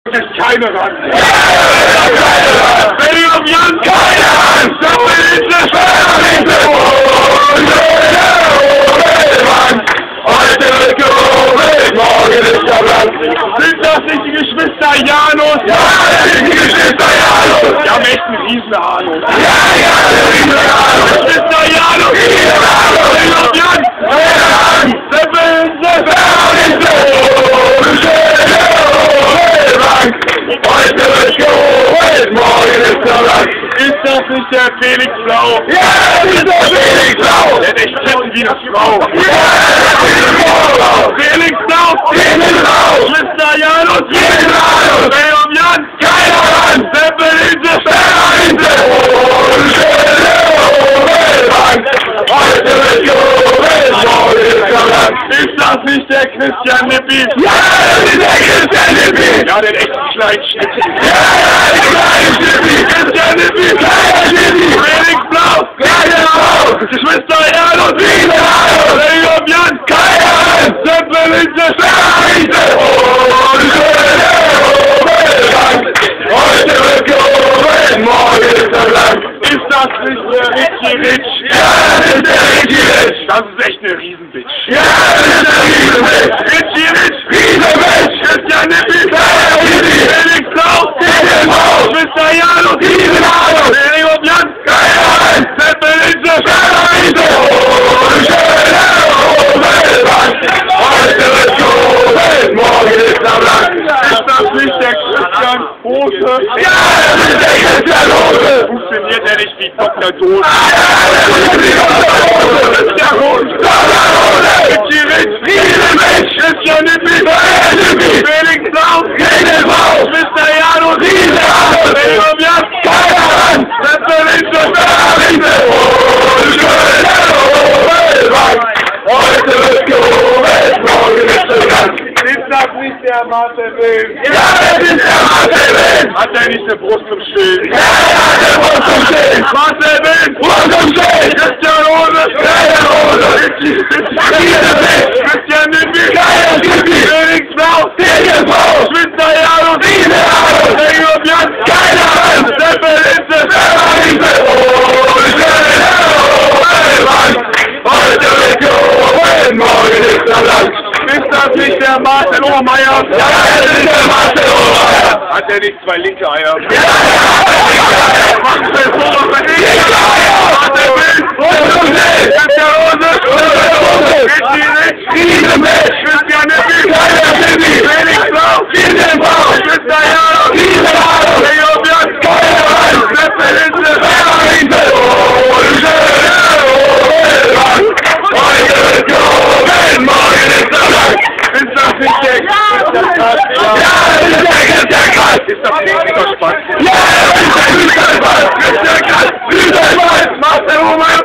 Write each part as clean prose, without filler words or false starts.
ist keine ran. Wenn ich auf Jan keine Hand, dann bin ich der Schwerste. Heute wird gehobelt, morgen ist der Blank. Sind das nicht die Geschwister Janus? Ja, das sind die Geschwister Janus. Die haben echt einen Riesenanus. Ja, der Riesenanus. Geschwister Janus. Riesenanus. Wenn ich auf Jan keine Hand, dann bin ich der Heute wird gehobelt, morgen ist der Blank. Ist das nicht der Felix Blau? Ja, das ist der Felix Blau. Der hat echt Titten wie eine Frau. Ja, das ist der Blau. Felix Blau! Felix Blau. Geschwister Janus! Janus. Wer auf Jan? Keine Hand. Seppelinte! Heute wird gehobelt, morgen ist der Blank. Ist das nicht der Christian Lippi? Ja, das ist der Christian Lippi. Ja, der hat echt einen kleinen Schnitt. Ja, der kleine Lippi. Christian Lippi! Kleiner Lippi. Felix Blau! Kleiner Blau. Geschwister Janus! Janus. Wer auf Jan? Keine Hand. Seppelinte! Heute wird gehobelt, morgen ist der Blank. Ist das nicht der Richie Rich? Ja, das ist der Richie Rich. Das ist echt eine Riesenbitch. Ja, das ist der Riesenbitch. Richie Rich! Riesenbitch. Christian Lippi! Kleiner Lippi. Felix Blau! Felix Blau. Geschwister Janus! Janus. Wer auf Jan? Keine Hand. Seppelinte! Heute wird gehobelt, morgen ist der Blank. Ist das nicht der Christian Hose? Ja, das ist der Christian Hose. Funktioniert er nicht wie Dr. Dose? Christian Hose. Richie Rich! Riesenmensch. Christian Lippi! Felix Blau! Felix Blau. Geschwister Janus! Janus. Wer auf Jan? Keine Hand. Seppelinte! Heute wird gehobelt, morgen ist der Blank. Ist das nicht der Martin Wilm? Ja, das ist der Martin Wilm. Hat er nicht eine Brust zum Stillen? Ja, der Brust zum Stillen. Martin Wilm! Brust zum Stillen. Christian Hose! Kleine Hose. Christian Lippi! Kleiner Lippi. Felix Blau! Felix Blau. Geschwister Janus! Janus. Wer auf Jan? Keine Hand. Seppelinte! Heute wird gehobelt, morgen ist der Blank. Ist das nicht der Martin Obermeier? Ja, das ist der Martin Obermeier. Hat er nicht zwei linke Eier? Ja, Macht er so, was er nicht? linke Eier. Martin Wilm! Christian Hose! Richie Rich! Riesenmensch. Christian Lippi! Kleiner Lippi. Felix Blau! Felix Blau. Geschwister Janus! Janus. Wer auf Jan? Keine Hand. Seppelinte! Heute wird gehobelt, morgen ist der Blank. Ist das nicht der Christian Katz? Ja, das ist der Christian Katz. Ist das nicht der Spatz? Ja, das ist der Christian Katz. Christian Katz! Christian Katz. Martin Obermeier!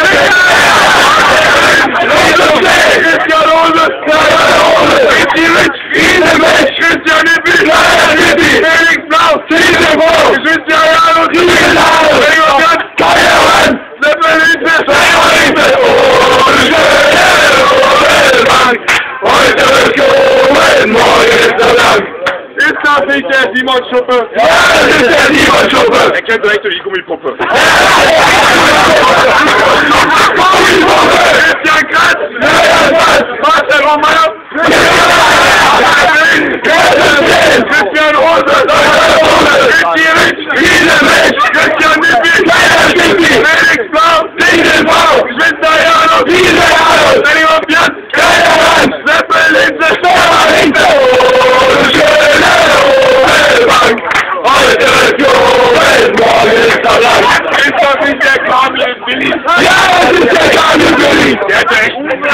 Christian Hose! Richie Rich! Riesenmensch. Christian Lippi! Kleiner Lippi. Felix Blau! Felix Blau. Geschwister Janus! Janus. Wer auf Jan? Keine Hand. Seppelinte! Heute wird gehobelt, morgen ist der Blank. Ist das nicht der Simon Schuppe? Ja, das ist der Simon Schuppe. Er kennt direkt durch die Gummipuppe. Christian Katz! Martin Obermeier! Christian